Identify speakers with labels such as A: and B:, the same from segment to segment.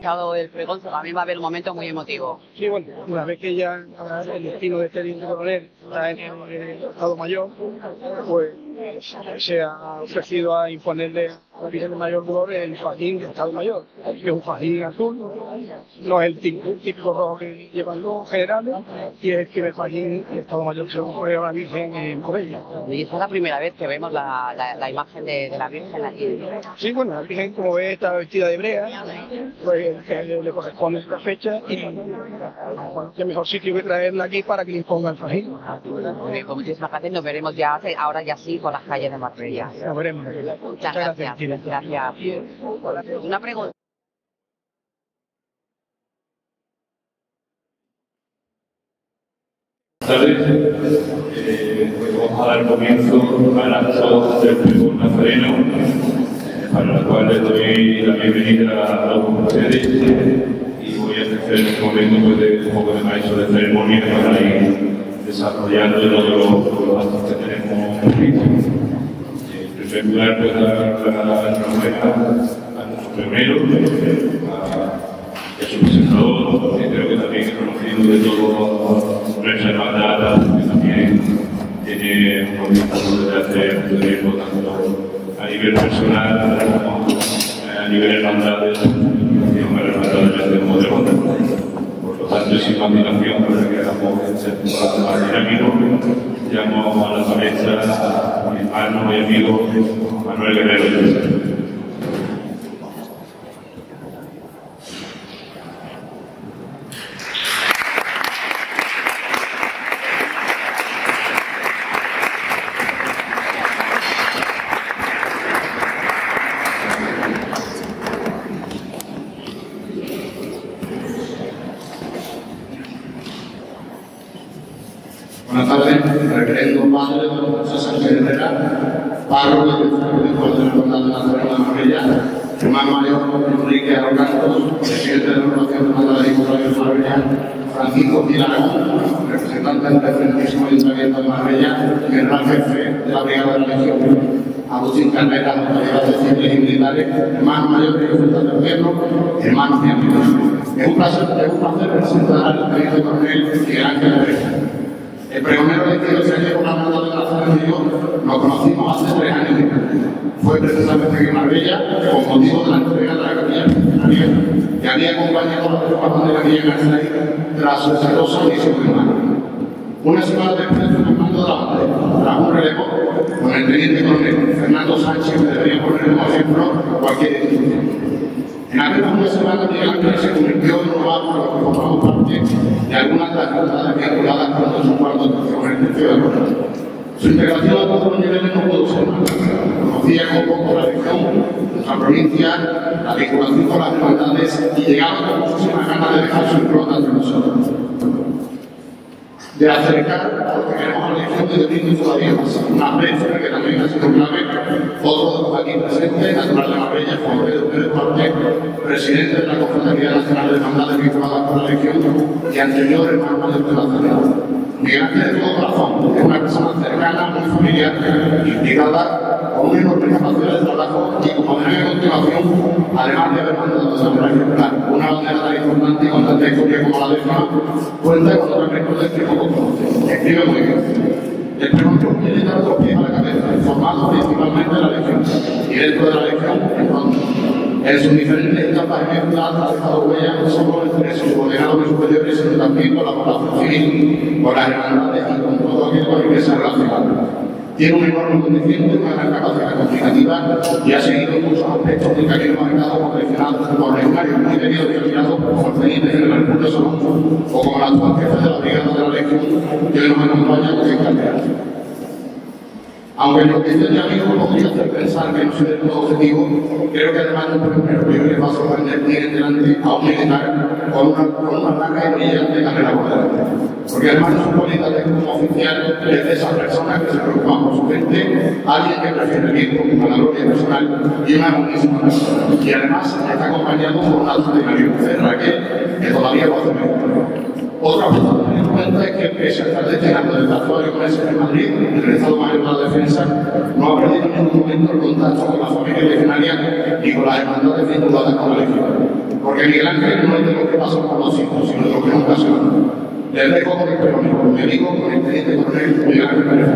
A: finalizado el pregón, también va a haber un momento muy emotivo.
B: Sí, bueno, una vez que ya el destino de este teniente coronel está en el Estado Mayor, pues se ha ofrecido a imponerle al Virgen del Mayor Dolor el fajín de Estado Mayor, que es un fajín azul, no es el típico rojo que llevan los generales, y es el primer fajín de Estado Mayor que se pone a la Virgen en Corella.
A: Y esta es la primera vez que vemos la imagen de la Virgen aquí.
B: Sí, bueno, la Virgen, como ves, está vestida de hebrea, pues le corresponde esta fecha y bueno, qué mejor sitio que traerla aquí para que le imponga el fajín.
A: Pues muchísimas gracias, nos veremos ya ahora ya sí por las calles de Marbella.
B: Nos veremos.
A: Muchas gracias. Gracias. Una pregunta.
C: Buenas tardes. Vamos a dar comienzo al acto del pregón nazareno, para el cual les doy la bienvenida a todos ustedes y voy a ejercer en este momento un poco de maestro de ceremonia para ir desarrollando todos los actos que tenemos previstos. En primer lugar, pues dar la enhorabuena a nuestro pionero, a su presentador, que creo que también es conocido de toda nuestra hermandad, que también tiene un compromiso desde hace mucho tiempo, tanto a nivel personal como a nivel hermandad de la hermandad de Modrón. Por lo tanto, sin más dilación, para que hagamos este más dinámico, llamo a la palestra a mi hermano y amigo Manuel Guerrero.
D: Buenas tardes, reverendo padre de José Sánchez Herrera, párroco y director del condado de Nazareno de Marbella, hermano mayor Enrique Arrocantos, presidente de la Organización de Hermandad de Igualdad de Marbella, Francisco Pilaragón, representante del Referentísimo Ayuntamiento de Marbella, general jefe de la Brigada de la Legión, Agustín Carrera, autoridades civiles y militares, hermano mayor y representante del gobierno, hermanos y amigos. Es un placer presentar al teniente coronel Miguel Ángel Herrera. El pregonero elegido se halló con la hermandad de Nazareno y yo nos conocimos hace 3 años. Fue precisamente aquí en Marbella con motivo de la entrega de la capilla que había acompañado a la reforma de la Villa García tras su exitosa misión de mano. Una semana después de mando de la bandera, tras un relevo con el teniente coronel Fernando Sánchez, que debería poner como ejemplo cualquier institución. En apenas una semana, Miguel Ángel se convirtió en un mago de los que formamos parte de algunas de las hermandades vinculadas con nuestro cuarto con el tercio de Corona. Su integración a todos los niveles no pudo ser más. Conocía con poco la región, nuestra provincia, la vinculación con las hermandades y llegaba con muchísimas ganas de dejar su impronta entre nosotros. De acercar a lo que queremos a la elección de Domingo todavía más. Una brecha que también ha sido clave, otro de los aquí presentes, natural de Marbella, Juan Pedro Pérez Duarte, presidente de la Confraternidad Nacional de Hermandades vinculadas con la Legión y anterior hermano de Nazareno. Miguel Ángel de todo corazón, es una persona cercana, muy familiar, implicada, con una enorme capacidad de trabajo y como veré a continuación, además de haber mandado de manera ejemplar una bandera tan importante y con tanta historia como la décima, cuenta con otra recordez que poco conoce. Escribe muy bien. El pregonero quiere dar otros pies a la cabeza, formado principalmente de la Legión y dentro de la Legión, entonces. En sus diferentes etapas ejemplares ha dejado huella no solo entre sus subordinados y superiores, sino también con la población civil, con las hermandades y con todo aquello con el que se relaciona. Tiene un enorme conocimiento, una gran capacidad comunicativa y ha seguido muchos aspectos del camino marcado por legionarios muy queridos y admirados como el teniente general Julio Solón o como el actual jefe de la Brigada de la Legión que hoy nos acompaña en cartera. Aunque lo que este amigo podría hacer pensar que no soy del todo objetivo, creo que además el primero les va a sorprender tienen delante a un militar con una larga y brillante carrera por delante. Porque además de su cualidades como oficial es de esas personas que se preocupan por su gente, alguien que prefiere el bien con la gloria personal y una buenísima persona. Y además está acompañado por una extraordinaria mujer, Raquel, que todavía lo hace mejor. Otra cosa a tener en cuenta es que, pese a estar destinado desde actuales meses en Madrid, el Estado Mayor de la Defensa no ha perdido en ningún momento el contacto con la familia legionaria y con las hermandades vinculadas con la Legión. porque Miguel Ángel no es de los que pasan por los sitios, sino de los que no ocasionan. Les dejo con el perónico, me digo con el teniente coronel Miguel Ángel Pérez.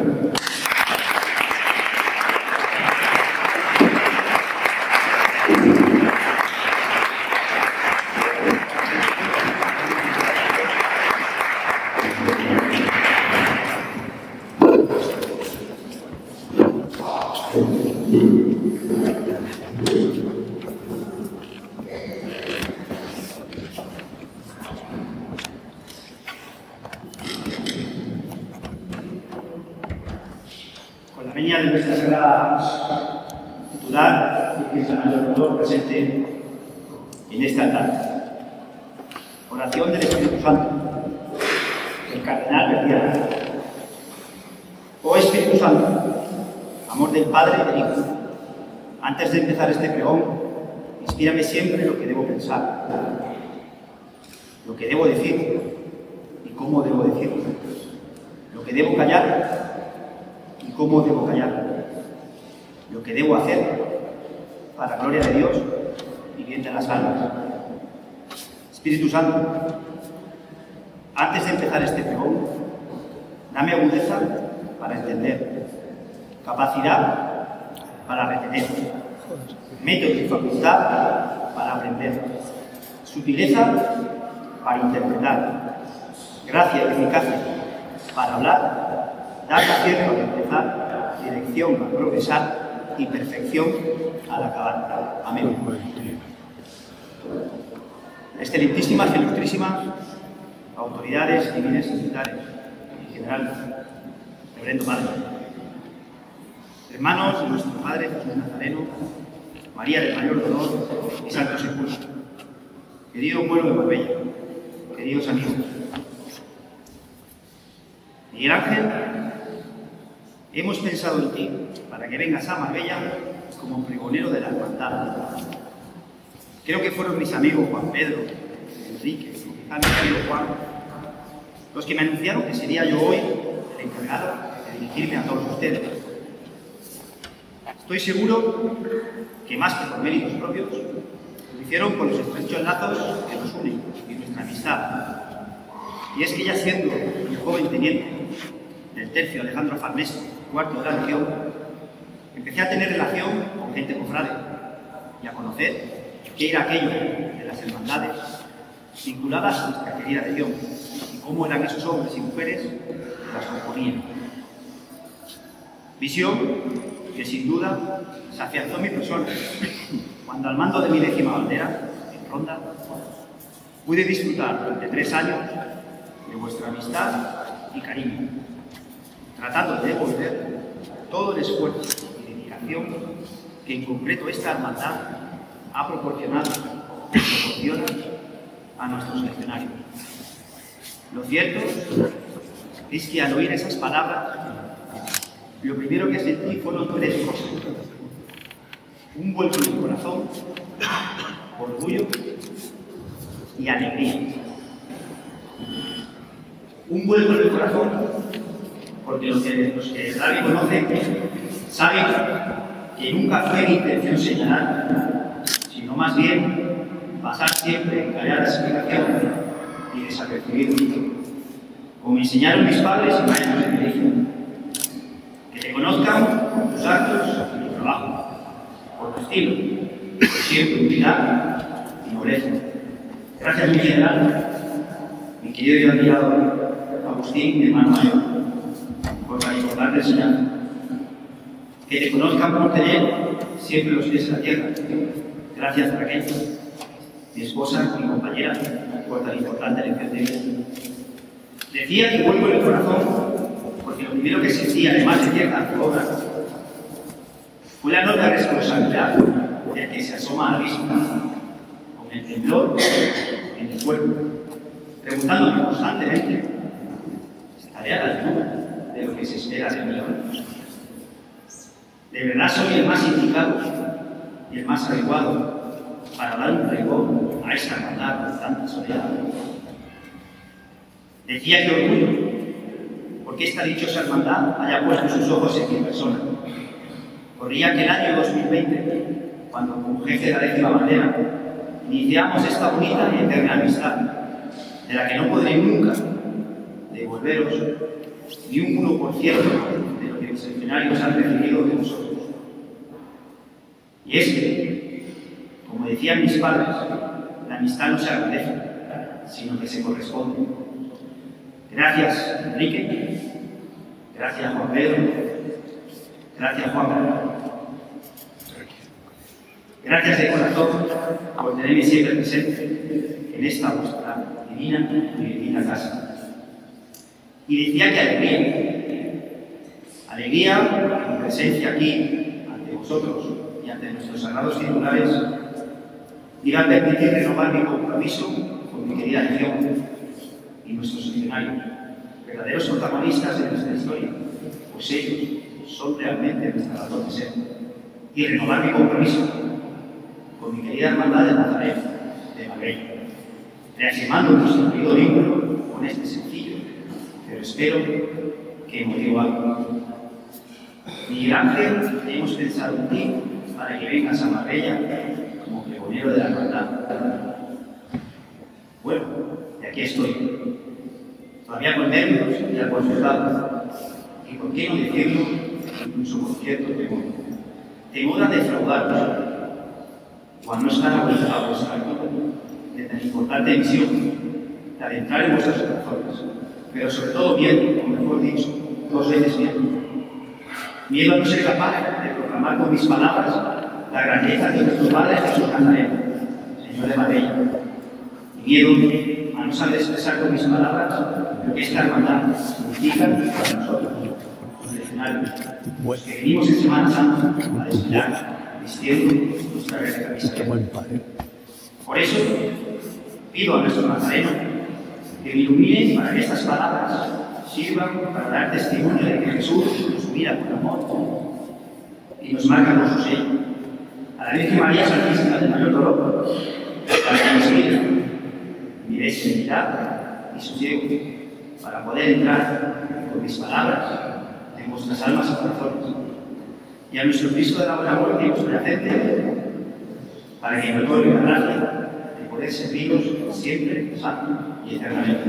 E: Con la venia de nuestra sagrada titular y Cristo Mayor Dolor presente en esta altar. Oración del Espíritu Santo, del Cardenal Verdiana. Oh Espíritu Santo, amor del Padre y del Hijo, antes de empezar este pregón, inspírame siempre lo que debo pensar, lo que debo decir y cómo debo decirlo, lo que debo callar y cómo debo callar, lo que debo hacer para gloria de Dios y bien de las almas. Espíritu Santo, antes de empezar este pregón, dame agudeza para entender, capacidad para retener, método y facultad para aprender, sutileza para interpretar, gracia y eficacia para hablar, dar acierto al empezar, dirección al progresar y perfección al acabar. Amén. Excelentísimas y ilustrísimas autoridades civiles y militares, en general, reverendo Padre, hermanos de nuestro Padre Jesús Nazareno, María del Mayor Dolor y Santo Sepulcro, querido pueblo de Marbella, queridos amigos. Miguel Ángel, hemos pensado en ti para que vengas a Marbella como pregonero de la hermandad. Creo que fueron mis amigos Juan Pedro, Enrique, quizá mi amigo Juan, los que me anunciaron que sería yo hoy el encargado de dirigirme a todos ustedes. Estoy seguro que más que por méritos propios, lo hicieron por los estrechos lazos que nos unen y nuestra amistad. Y es que ya siendo un joven teniente del tercio Alejandro Farnese, cuarto de la Legión, empecé a tener relación con gente cofrade y a conocer qué era aquello de las hermandades vinculadas a nuestra querida Legión y cómo eran esos hombres y mujeres que las componían. Visión que sin duda se afianzó en mi persona cuando al mando de mi 10ª bandera, en Ronda, pude disfrutar durante 3 años de vuestra amistad y cariño, tratando de devolver todo el esfuerzo y dedicación que en concreto esta hermandad ha proporcionado y proporciona a nuestros legionarios. Lo cierto es que al oír esas palabras, lo primero que sentí fueron 3 cosas: un vuelco en el corazón, orgullo y alegría. Un vuelco en el corazón, porque los que nadie conoce saben que nunca fue mi intención señalar, sino más bien pasar siempre en callada explicación y desapercibido, como me enseñaron mis padres y maestros de religión. Que te conozcan por tus actos y tu trabajo, por tu estilo, por siempre humildad y nobleza. Gracias, mi general, mi querido y admirado Agustín, mi hermano mayor, por la importante enseñanza. Que te conozcan por tener siempre los pies en la tierra. Gracias, Raquel, mi esposa y compañera, por tan importante lección de vida. Decía que vuelvo en el corazón porque lo primero que sentí, además de cierta obra, fue la enorme responsabilidad del que se asoma al abismo, con el temblor en el cuerpo, preguntándome constantemente: ¿estaré a la altura de lo que se espera de mí hoy? ¿De verdad soy el más indicado y el más adecuado para dar un pregón a esta hermandad con tanta soledad? Decía que orgullo, porque esta dichosa hermandad haya puesto sus ojos en mi persona. Corría aquel año 2020, cuando como jefe de la 10ª bandera iniciamos esta bonita y eterna amistad, de la que no podré nunca devolveros ni un 1% de lo que mis legionarios han recibido de vosotros. Y es que, como decían mis padres, la amistad no se agradece, sino que se corresponde. Gracias, Enrique. Gracias, Juan Pedro. Gracias, Juan Pedro. Gracias de corazón por tenerme siempre presente en esta vuestra divina y bendita casa. Y decía que alegría en mi presencia aquí, ante vosotros y ante nuestros sagrados titulares, irá a permitir renovar mi compromiso con mi querida legión y nuestros legionarios, verdaderos protagonistas de nuestra historia, pues ellos son realmente nuestra razón de ser. Y renovar mi compromiso con mi querida hermandad de Nazaret, de Marbella, reafirmando nuestro querido vínculo con este sencillo, pero espero que emotivo acto. Miguel Ángel, hemos pensado en ti para que vengas a Marbella como pregonero de la hermandad. Bueno, y aquí estoy, todavía con nervios y algo asustado, y por qué no decirlo, incluso con cierto temor. Temor a defraudaros, o a no estar a vuestra altura de tan importante misión, de adentrar en vuestros corazones, pero sobre todo miedo, o mejor dicho, 2 veces miedo. Miedo a no ser capaz de proclamar con mis palabras la grandeza de nuestro Padre Jesús Nazareno, Señor de Marbella. Y miedo a no saber expresar con mis palabras lo que esta hermandad significa para nosotros, los legionarios, los que venimos en Semana Santa a desfilar vistiendo nuestra verde camisa. Por eso, pido a nuestro Nazareno que me ilumine para que estas palabras sirvan para dar testimonio de que Jesús nos mira con amor y nos marca con su sello. A la Virgen María Santísima del Mayor Dolor, para que nos mire, miréis serenidad y sosiego, para poder entrar con mis palabras en vuestras almas y corazones. Y a nuestro Cristo de la buena muerte y vuestra gente, para que nos otorgue la gracia de poder serviros siempre, santo y eternamente.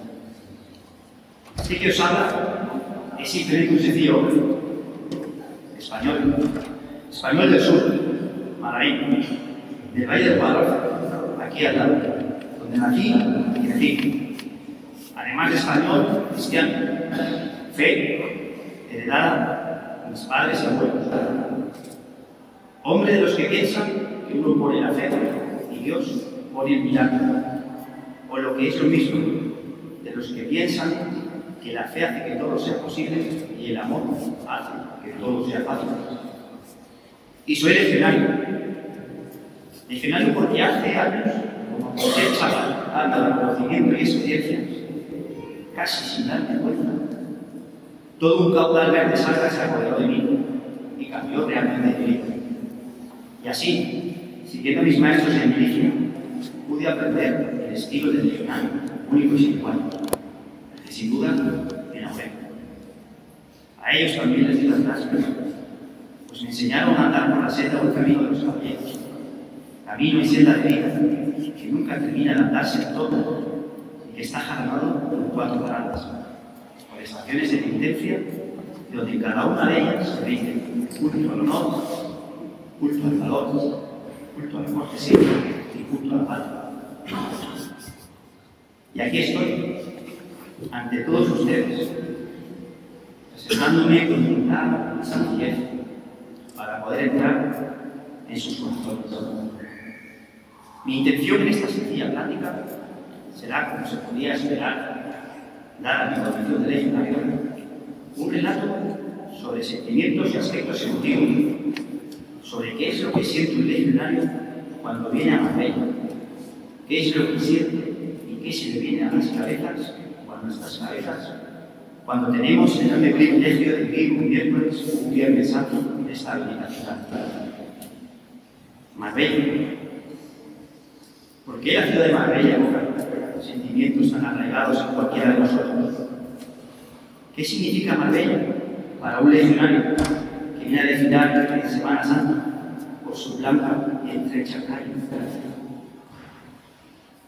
E: Así que os habla es simplemente un sencillo hombre, español del sur, malagueño, del Valle del Guadalhorce, aquí al lado, donde nací y crecí. Además de español, cristiano, fe heredada de mis padres y abuelos. Hombre de los que piensan que uno pone la fe y Dios pone el milagro. O lo que es lo mismo, de los que piensan que la fe hace que todo sea posible y el amor hace que todo sea fácil. Y soy legionario. Legionario porque hace años, como cualquier chaval, anda de conocimiento y experiencias, casi sin darme cuenta, todo un caudal verde salga se apoderó de mí y cambió realmente mi vida. Y así, siguiendo a mis maestros en milicia, pude aprender el estilo del legionario, único y sin igual, que sin duda me enamoré. A ellos también les di las gracias, pues me enseñaron a andar por la senda o el camino de los caballeros, camino y senda de vida, que nunca termina de andarse en todo y que está jalonado por 4 paradas, por estaciones de penitencia, donde en cada una de ellas se dice culto al honor, culto al valor, culto a la cortesía y culto a la patria. Y aquí estoy, ante todos ustedes, presentándome con humildad y sencillez para poder entrar en sus corazones. Mi intención en esta sencilla plática será, como se podía esperar, dar a mi condición de legionario un relato sobre sentimientos y aspectos emotivos, sobre qué es lo que siente un legionario cuando viene a Marbella, qué es lo que siente y qué se le viene a las cabezas o a nuestras cabezas cuando tenemos el enorme privilegio de vivir un miércoles o un viernes santo de esta bendita ciudad. Marbella. ¿Por qué la ciudad de Marbella evoca sentimientos tan arraigados en cualquiera de nosotros? ¿Qué significa Marbella para un legionario que viene a desfilar en Semana Santa por su blanca y estrecha calle?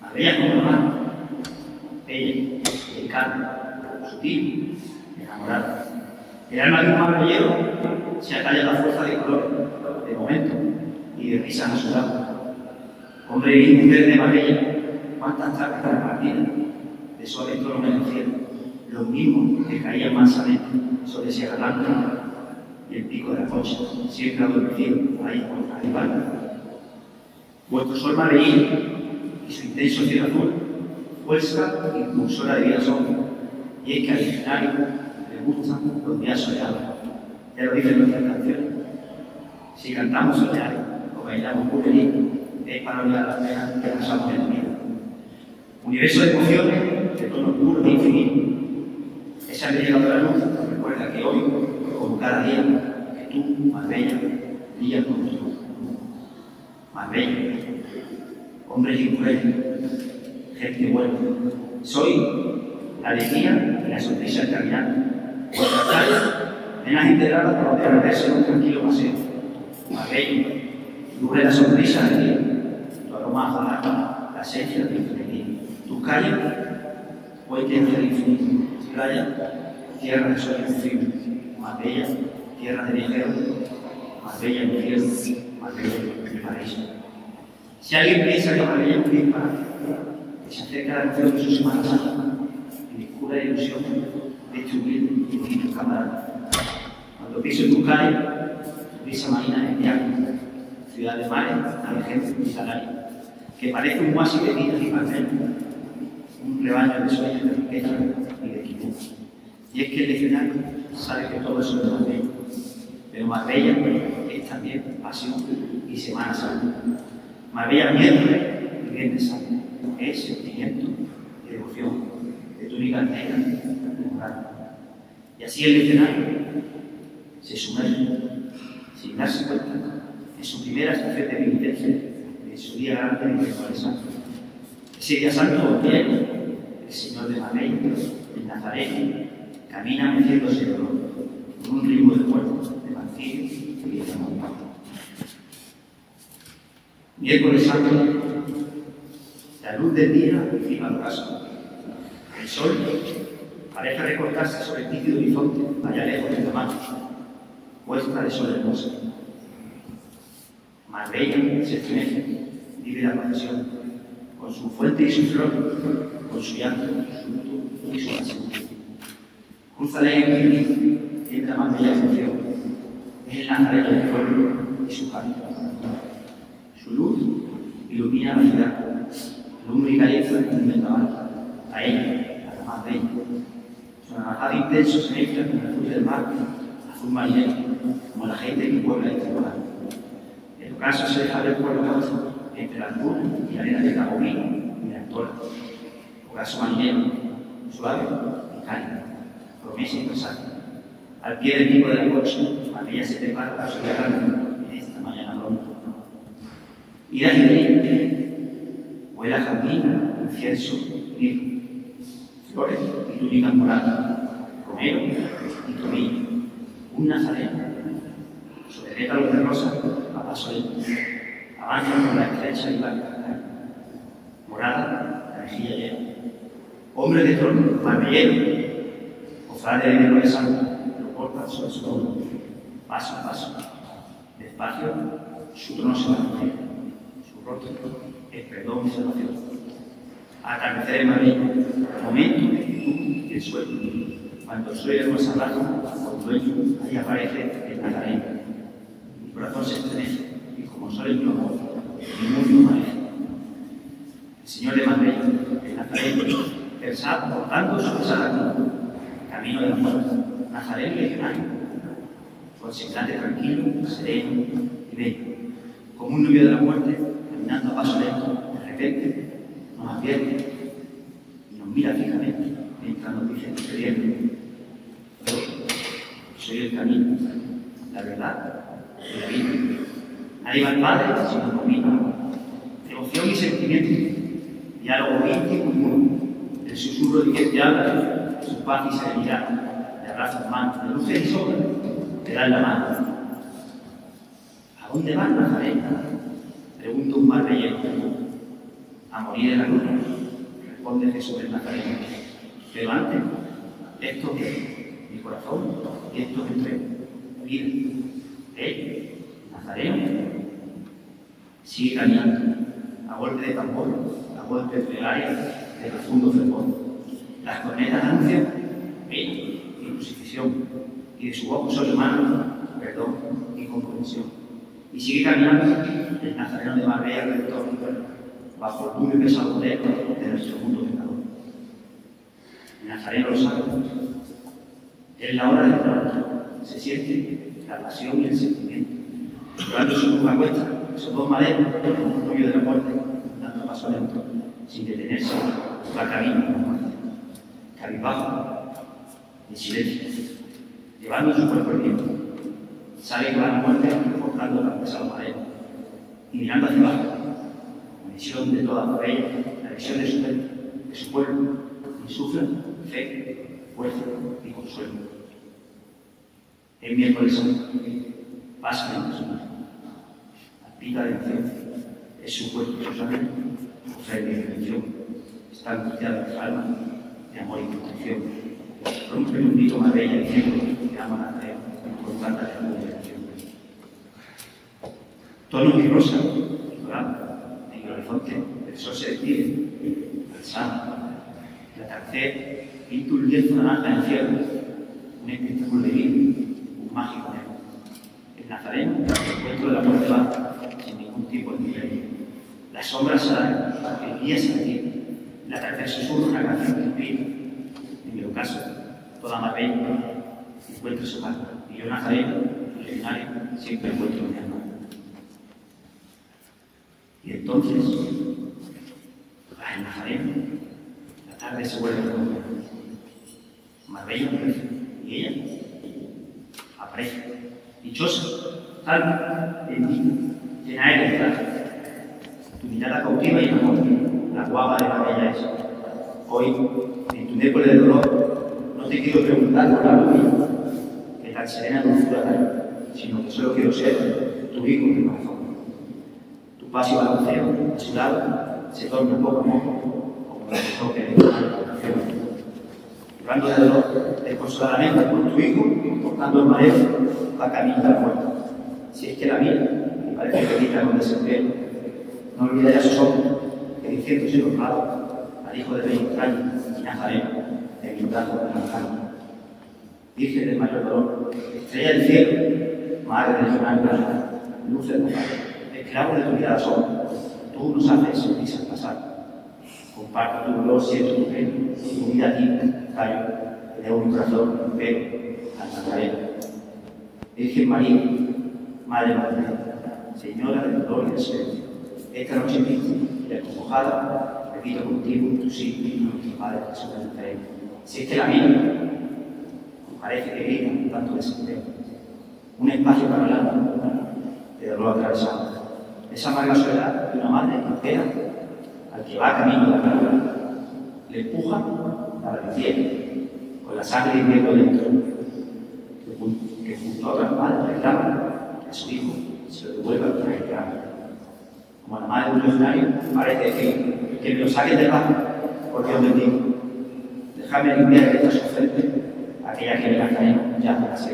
E: Marbella como la mano, bella, delicada, sutil, enamorada. El alma de un marbellero se atalla a la fuerza de color, de momento y de risas a su lado. Hombre y mujer de Marbella, cuántas tardes repartidas, de suave tono en el cielo, los mismos que caían mansamente sobre Sierra Blanca y el pico de la Concha, siempre adormecido ahí por el barco. Vuestro sol marbellino y su intenso cielo azul, fuerza impulsora de vida son, y es que al escenario le gustan los días soleados. Ya lo dicen nuestras canciones. Si cantamos soleares o bailamos bulerín, es para olvidar las penas que pasamos en la vida. Universo de emociones, de tono puro e infinito. Esa brilladora luz nos recuerda que hoy, como cada día, que tú, Marbella, brillas como tú. Marbella, hombres y mujeres, gente buena. Soy la alegría y la sonrisa del caminante. Vuestras calles, venas integradas para perderse en un tranquilo paseo. Marbella, luz de la sonrisa del día, tu aroma azahar, la esencia del infinito. Tus calles, puentes del infinito. Playa, tierra de sol y frío. Marbella, tierra de viajeros. Marbella, infierno. Marbella, el paraíso. Si alguien piensa que Marbella es un disparate, que se acerca a la noción de su Semana Santa, y descubre la ilusión de este humilde y bonito camarada. Cuando piso en tu calle, tu brisa marina es viaje, ciudad de mares, navegente y salario, que parece un oasis de vida y papel, un rebaño de sueños de riqueza y de quietud. Y es que el escenario sabe que todo eso es Marbella, pero Marbella es también pasión y Semana Santa. Marbella miércoles y viernes santo, es sentimiento y devoción, de túnica negra y morada. Y así el escenario se sumerge, sin darse cuenta, en su primera estación de penitencia, en su día grande de miércoles santo. Ese día santo viene el Señor de Marbella, el Nazareno, camina meciéndose de dolor, con un ritmo de cuerpo, de martirio y de amor. Miércoles santo, la luz del día encima del ocaso. El sol parece recortarse sobre el líquido horizonte, allá lejos de la mano, puesta de sol hermosa. Marbella se estremece, vive la procesión, con su fuente y su flor, con su llanto, su luto y su pasión. Cruza la infinita, tiembla Marbella de emoción, es el Nazareno del pueblo y su jardín. Su luz ilumina la ciudad, lumbre y caliza un vendaval, a ella, a la más bella. Su naranjado intenso se mezcla con el azul del mar, azul marinero, como la gente que puebla este lugar. El ocaso se deja ver por el ocaso, entre la azul y la arena de Cagomino y la Antola. Ocaso marinero, suave y cálido, promesa y presagio. Al pie del pico de la Concha, Marbella se prepara para su viaje en esta mañana pronto. Irás y brinde, huela jazmín, incienso, mirra, flores y túnicas moradas, romero y tomillo, un nazareno, sobre pétalos de rosa a paso lento, avanzan por la estrecha y blanca calle, morada, la mejilla llena, hombre de trono, marbellero, cofrade de miércoles santo, lo portan sobre su hombro, paso a paso, despacio, su trono se va a mover. Es perdón y salvación. Atardecer en Marbella, momento de quietud y de sueño. Cuando el sueño es salvaje, con dueño, ahí aparece el Nazareno. Mi corazón se estremece y como sol en mi amor, mi mundo amanece. El Señor de Marbella, el Nazareno, pensad portando su pesada camino de la muerte, Nazareno y legionario, con semblante tranquilo, sereno y bello, como un novio de la muerte, caminando a paso lento, de repente nos advierte y nos mira fijamente mientras nos dice que se viene. Yo soy el camino, la verdad y la vida. Nadie va al Padre sino por mí. Devoción y sentimiento, diálogo íntimo y mudo, el susurro de quien te habla, su paz y serenidad, de abrazos humanos, de luces y sombras, te dan la mano. ¿A dónde van, Nazareno? Pregunta un marbellero. A morir en la cruz, responde Jesús el Nazareno. Pero antes, esto es mi corazón, esto es entre vida. Él, Nazareno, sigue caminando a golpe de tambor, a golpe de plegaria, de profundo fervor. Las cornetas anuncian pena y crucifixión, y de su voz solo emana perdón y comprensión. Y sigue caminando el Nazareno de Marbella, redentor, bajo el duro y pesado poder de nuestro mundo pecador. El Nazareno lo sabe. En la hora del trabajo se siente la pasión y el sentimiento. Llorando su cruz a cuesta, esos dos maderos, en un rollo de la muerte, dando paso lento, sin detenerse, va camino a la muerte. Cabizbajo, en silencio, llevando su cuerpo el viento. Sale con la muerte, forjando la pesada madera, y mirando hacia abajo, la visión de toda la bella, la visión de su gente, de su pueblo, insufla fe, fuerza y consuelo. El miércoles santo, pasa en su mano, palpita de emoción, es su cuerpo y su sangre, ofrenda y redención, está angustiada en su alma de amor y protección. Rompe un grito más bella diciendo que ama a Nazareno con tanta ternura y devoción. Tonos y rosa, y dorado, en el horizonte el sol se despide, el santo, el atardecer pinta un lienzo naranja en el cielo, un espectáculo de vida, un mágico negro. El Nazareno, el encuentro de la muerte va sin ningún tipo de misterio. Las sombras se dan, el día se detiene, el atardecer susurra una canción que inspira. En mi ocaso, toda Marbella encuentra su alma, y yo, Nazareno, originario, siempre encuentro mi alma. Y entonces, el Nazareno, la tarde se vuelve a comer. Marbella aparece, y ella aparece, dichosa, salva, bendita, llena de verdad. Tu mirada cautiva y amor, la guapa de Marbella es. Hoy, en tu miércoles de dolor, no te quiero preguntar por la vida, que tan serena dulzura hay, sino que solo quiero ser tu hijo de corazón. Tu paso y balanceo, a su lado, se torna poco a poco, como el toque de una relación. Llorando de dolor, desconsoladamente por tu hijo, portando el madero, va camino a la muerte. Si es que la vida, y parece que grita con desespero, no olvidaré a sus ojos, que diciendo sin honrado, al hijo de 20 años y Nazareno, de mi brazo de manzana. Virgen del mayor dolor, estrella del cielo, madre del jornal blanca, luz del mundo, esclavo de tu mirada sombra, tú nos haces sonrisas pasar. Comparto tu dolor, siento tu pena, y unida a ti, callo, de un corazón, pero al Nazareno. Virgen María, Madre Magdalena, Señora del dolor y del silencio, esta noche misma, y acongojada, repito contigo, tu sí, nuestro Padre Jesús de Nazareno. Si es que la vida parece que grita un tanto desespero, un espacio para el alma, de dolor atravesado, esa amarga soledad de una madre que espera al que va camino de la carrera, le empuja para que tiene, con la sangre hirviendo dentro, que junto a otras madres reclaman que a su hijo se lo devuelva para el grano. Como la madre de un legionario, parece que me lo saquen del barro, porque os bendigo. Dejadme limpiar de esta su frente, aquella que el Nazareno ya me la sé.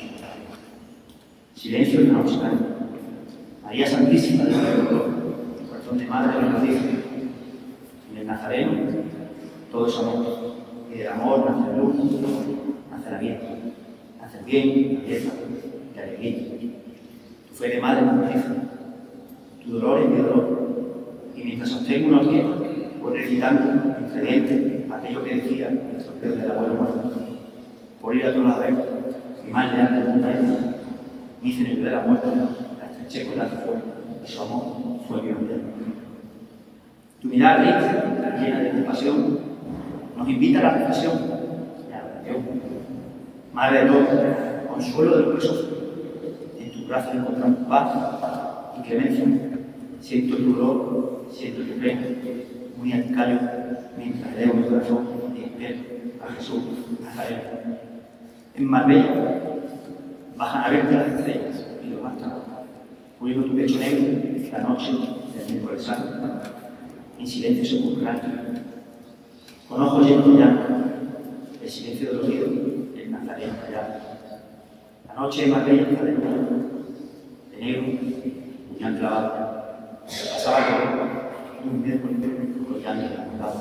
E: Silencio de una noche grande. María Santísima del Dolor, corazón de madre de los hijos. En el Nazareno, todo es amor. Y del amor nace la luz, nace la vida. Nace el bien, la belleza, la alegría. Tu fe de madre magnífica. Tu dolor es mi dolor. Y mientras sostengo unos pies, voy recitando entre dientes aquello que decía nuestro Pedro del abuelo muerto. Por ir a tu lado, mi más leal de montaña, mi hice en el de la muerte, la estreché con la que fue, y su amor fue mi vida. Tu mirada rica, llena de compasión, nos invita a la reflexión y a la oración. Madre de todos, consuelo de los que sufren, en tus brazos encontramos paz y clemencia. Siento tu dolor, siento tu pena, muy al callo, mientras leo mi corazón y espero a Jesús Nazareno. En Marbella bajan a verte las estrellas y lo más tarde, cubriendo tu pecho negro la noche del miércoles santo. en silencio sepulcral, con ojos llenos de llanto, el silencio dolorido, el Nazareno callado. La noche en Marbella está de luna, de negro, puñal clavado, pasaba el un miércoles colgando de la condada.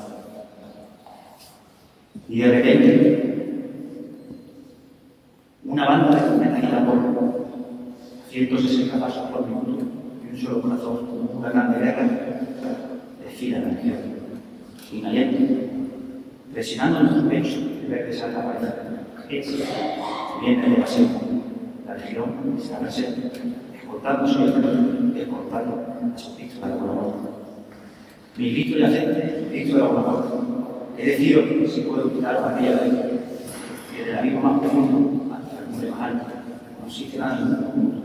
E: Y de repente, una banda de tormenta guía por 160 pasos por minuto y un solo corazón, un huracán de guerra, desfila la región, sin aliento, presionando nuestros pechos, el verde salta aparece. Es viene de pasión. La legión está presente, escoltando su vida, escoltando a su Cristo de la buena muerte. Mi grito de aceite, Cristo de la buena muerte. He decidido que si puedo quitar la batalla de Dios, que del abismo más profundo hasta el muro más alto, no existe nada en el mundo.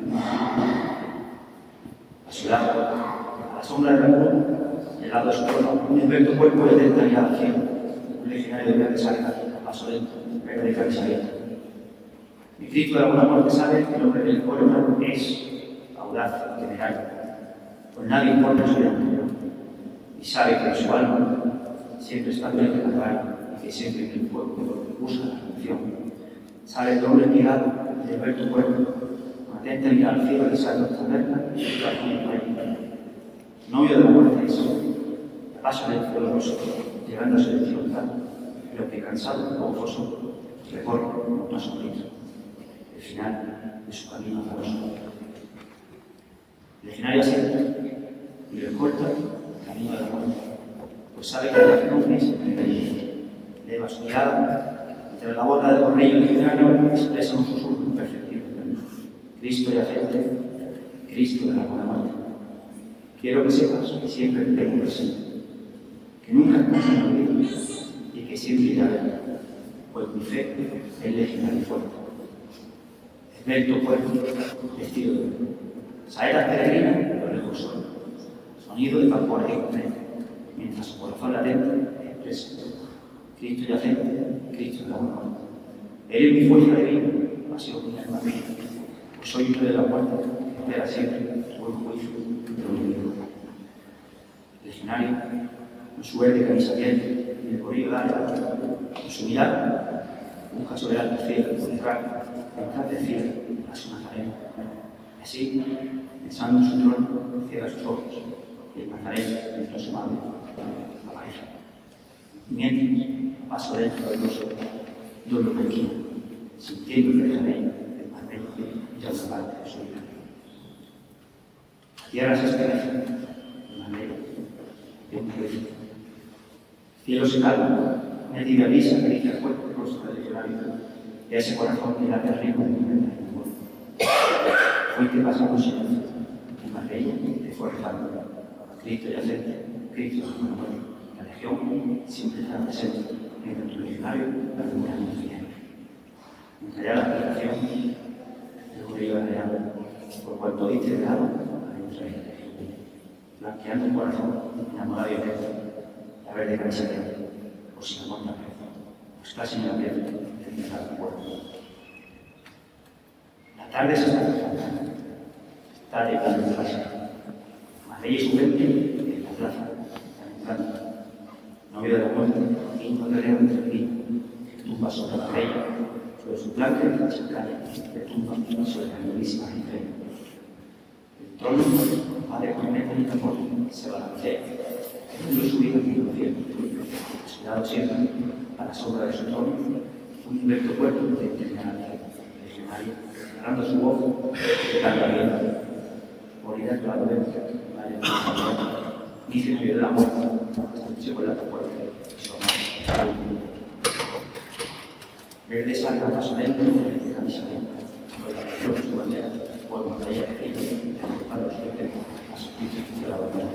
E: A su lado, a la sombra del muro, al lado de su trono, un esbelto cuerpo de 30 miradas al cielo, un legionario de verde salga, a paso lento, verde de cabeza abierta. Mi Cristo de la buena muerte sabe que el hombre del pueblo es audaz, temerario, pues nadie importa su vida, y sabe que su alma siempre está bien de la y que siempre que el pueblo busca la solución. Sabe que el hombre mirado de ver tu cuerpo, con atenta mirada al cielo de salto esta verna y tu alma. Novio de la muerte es, a paso lento doloroso, llegando a su destino tal, pero que cansado, confuso, recorre una sonrisa. El final de su camino azaroso. El legionario asiente y lo escolta el camino de la muerte, pues sabe que la fe es el peligro. Eleva su mirada y tras la boca del correo legionario expresa un susurro imperceptible. Cristo y aceite, Cristo de la buena muerte. Quiero que sepas que siempre te tengo presente, que nunca estás en el olvido y que siempre irá a ver, pues mi fe es legionario fuerte. Esbelto cuerpo, vestido de oro. Saetas peregrinas, pero lejos solo. Sonido de tambores que comprende, mientras su corazón latente expresa. Cristo yacente, Cristo de la buena muerte. Eres mi fuerza divina, pasión y alma mía, pues soy uno de la muerte que espera siempre buen juicio de lo divino. Legionario, con su verde camisa piel y el corillo largo, con su mirada, busca sobre el alto cielo, por el rango, detrás del cielo, a su Nazareno. Así, pensando en su trono, cierra sus ojos, y el Nazareno, dentro de su madre, aparece. Y mientras, paso dentro del oso, yo lo tranquilo, sintiendo que el Nazareno, el Nazareno, ya una parte de su vida. La tierra se estremece, el Nazareno, de un juicio. Cielo se calma, una tibia brisa que dice al cuerpo del rostro del legionario, y a ese corazón que late arriba de mi mente en el mundo. Hoy te pasamos silencio, y Marbella te fue rezando. Cristo yacente, Cristo de la muerte. La legión siempre está presente, mientras tu legionario la figura en el cielo. Mientras ya la aspiración, el judío agregado, por cuanto diste de algo, adentro de la legión. Blanqueando el corazón, enamorado y abierto, la verde camisa de o sin amor la piel, pues casi en la piel, el empezar el cuerpo. La tarde se está acercando, está llegando el paso. Marbella y su gente en la plaza, están entrando. Novio de la muerte, quinto guerrero entre el vino, que tumba sobre la Marbella, sobre su blanca y chancalla, que tumba sobre la noblísima gente. El trono, padre con meta y tambor, se balancea, teniendo su vida en el cielo, descuidado siempre, a la sombra de su trono, un inverto cuerpo de internacional, legionario, cerrando su voz, gritando abierto, morirá tu lado dentro, vaya dice en medio de la muerte, se vuelve a tu puerta, verde salga paso lento, de camisa lenta, con la región de su bandera, por Marbella que tiene, a los que a su Cristo de la bandera.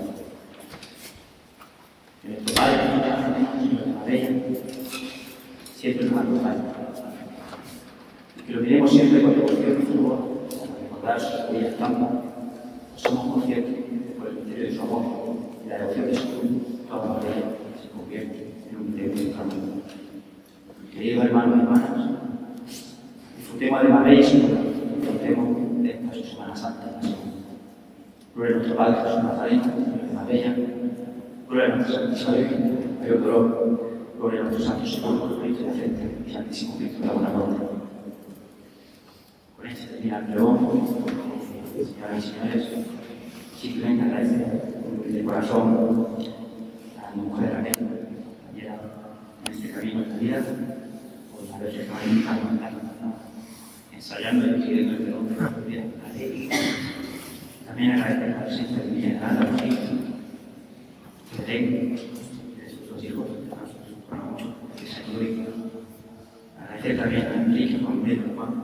E: Que nuestro Padre, Señor de Marbella, siempre nos acompaña. Y que lo miremos siempre con devoción y fervor, para recordar sus bellas estampas, somos conscientes de por el misterio de su amor y la devoción de su cruz, toda Marbella se convierte en un misterio de su amor. Queridos hermanos y hermanas, disfrutemos de Marbella y su cruz, disfrutemos de esta su Semana Santa. Gloria a nuestro Padre Jesús Nazareno, Señor de Marbella, gloria bueno, hay otro gloria a nuestros santos sepulcros, Cristo de frente, y Santísimo Cristo de la Buena Muerte. Con este termina el pregón, señoras y señores, simplemente agradecer de corazón a mi mujer Raquel, compañera en este camino de la vida, por haberse organizado, ensayando y dirigiendo el pregón de la ley. También agradecer la presencia de mi general, a los hijos, de Belén, de sus dos hijos, de San Luis. Agradecer también a Enrique, Juan Pedro, Juan.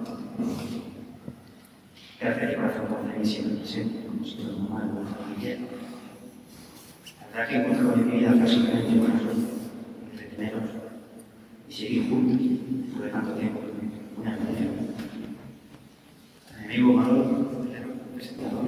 E: Gracias de corazón por tener siempre presente, como si fuera una madre de nuestra familia. La verdad que he encontrado en mi vida básicamente buena suerte, entreteneros y seguir juntos después de tanto tiempo, una bendición. A mi amigo Manuel, el presentador,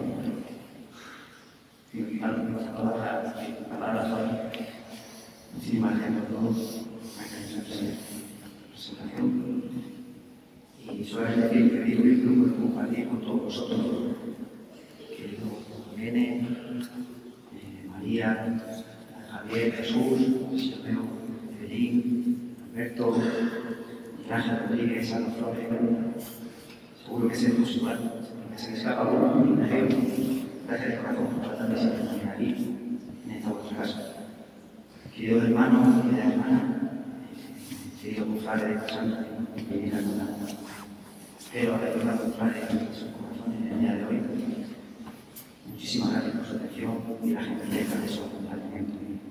E: y palabras hoy. Muchísimas gracias por todo, esta presentación. Y solamente pedir un grupo de compartir con todos vosotros, querido Irene, María, Javier, Jesús, Silvio, Evelyn, Alberto, Ángel Rodríguez, Ana Flores. Seguro que seremos igual, que se me escapa uno. Gracias de corazón por la tanta sintonía aquí, en esta vuestra casa. Queridos hermanos, querida hermana, querido cofrade de la Santa y querida hermana, espero haber logrado cofrade en sus corazones en el día de hoy. Muchísimas gracias por su atención y la gentileza de su acompañamiento.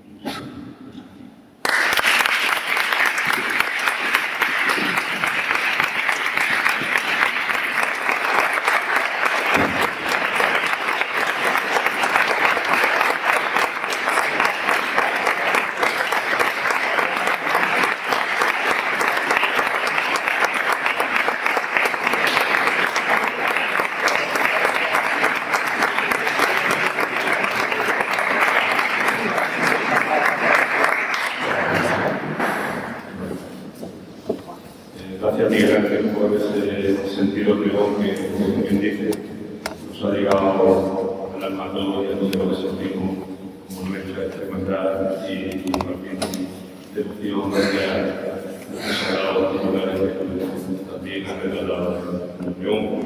C: Gracias Miguel Ángel por ese sentido pregón que, como bien dice, nos ha llegado al alma a todos y a todo lo que sentimos como nuestra hermandad y compartir devoción hacia los sagrados titulares que también han regalado el pregón.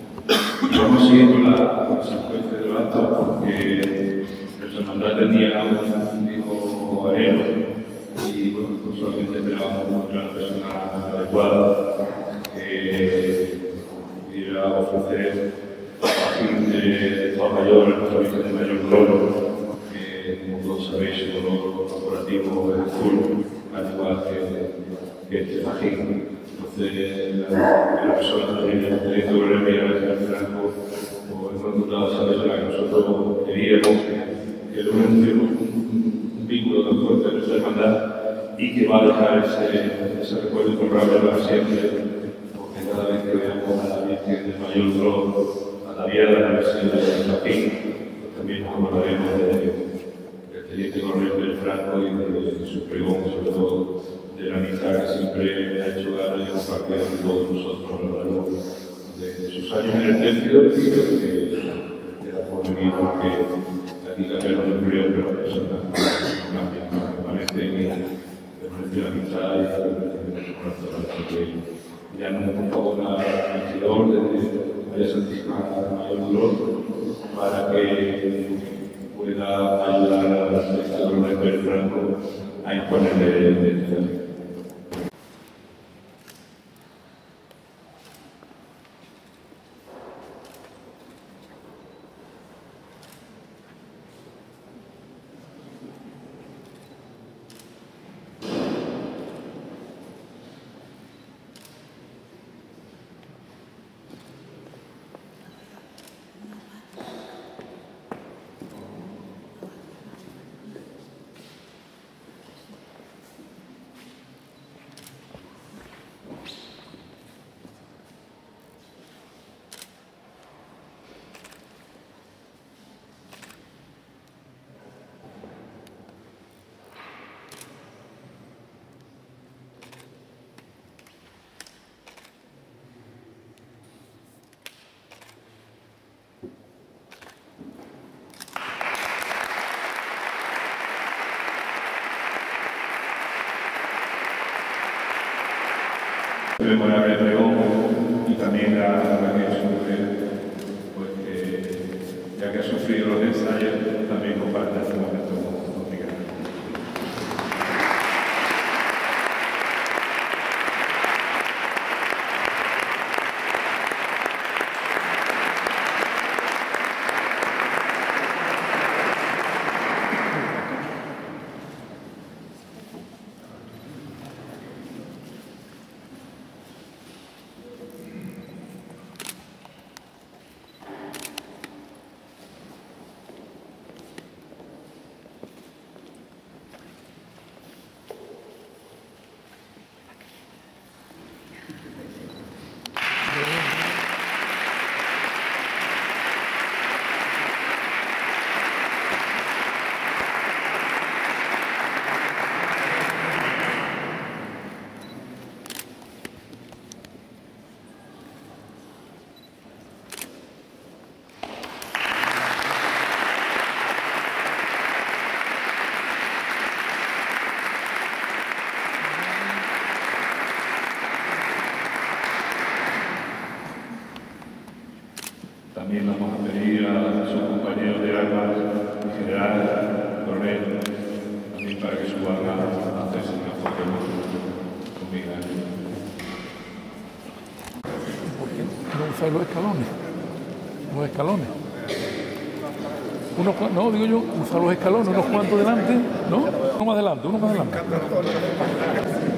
C: Y vamos a seguir con la secuencia del acto porque nuestra hermandad tenía un hijo arero. Y bueno, pues solamente esperábamos encontrar una persona adecuada que pudiera ofrecer a fin de Estado Mayor, el nuestro Virgen de Mayor Color, que como todos sabéis el color corporativo es azul, al igual que este fajín. Entonces la persona del Teniente Coronel Miguel Ángel Franco pues, hemos encontrado a esa persona que nosotros queríamos, que era un vínculo tan fuerte de nuestra hermandad y que va a dejar ese recuerdo imborrable para siempre, porque cada vez que veamos a la Virgen del Mayor Dolor, ataviada en la versión de San Joaquín, pues también nos acordaremos del Teniente Coronel del Franco y de su pregón, sobre todo de la amistad que siempre ha hecho gala y compartido con todos nosotros a lo largo de sus años en el ejército y de la forma que aquí cambiaron el periodo, pero las personas no cambian, permanecen y la amistad y el corazón, porque ya no por favor la regidor de María Santísima Mayor Dolor para que pueda ayudar al Estado Coronel Franco a imponerle el desafío. memorable pregón y también a Raquel, su mujer, pues que ya que ha sufrido los ensayos, también comparte este momento con Miguel. También vamos a pedir a sus compañeros de armas, en general, coronel, también para que suban a hacerse una foto con Miguel.
F: ¿Por qué no usar los escalones? Los escalones. No, digo yo, usar los escalones, unos cuantos delante, ¿no? Uno más adelante, uno más adelante.